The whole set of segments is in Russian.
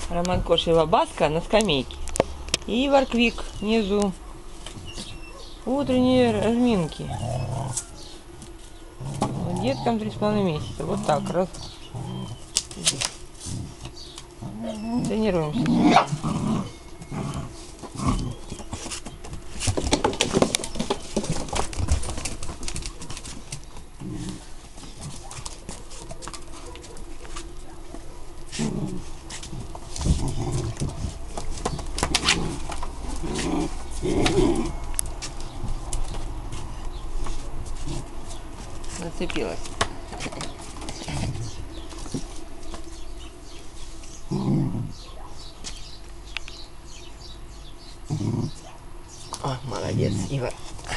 Роман Кошева Баска на скамейке. И Ворквик внизу. Утренние разминки. Деткам 3,5 месяца. Вот так раз. Тренируемся. Зацепилась. О, молодец, Ива.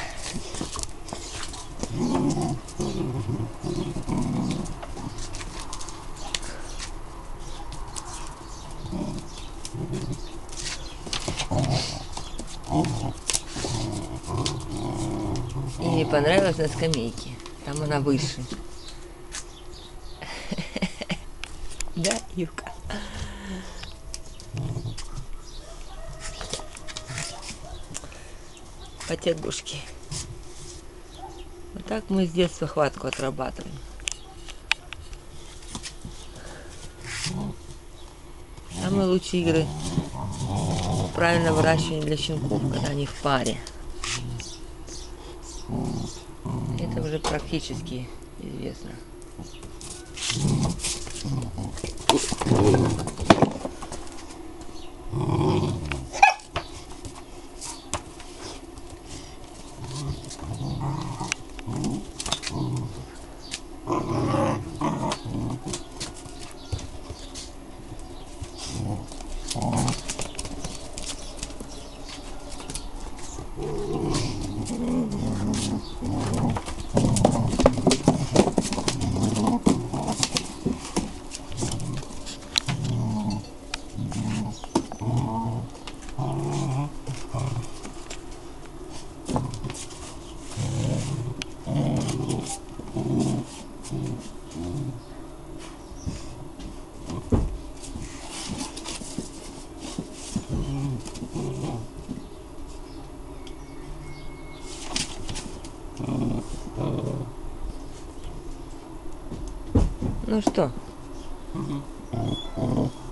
И мне понравилось на скамейке. Там она выше. Да, Юка? Потягушки. Вот так мы с детства хватку отрабатываем. Самые лучшие игры правильно выращивание для щенков, когда они в паре. Это уже практически известно. Ну что?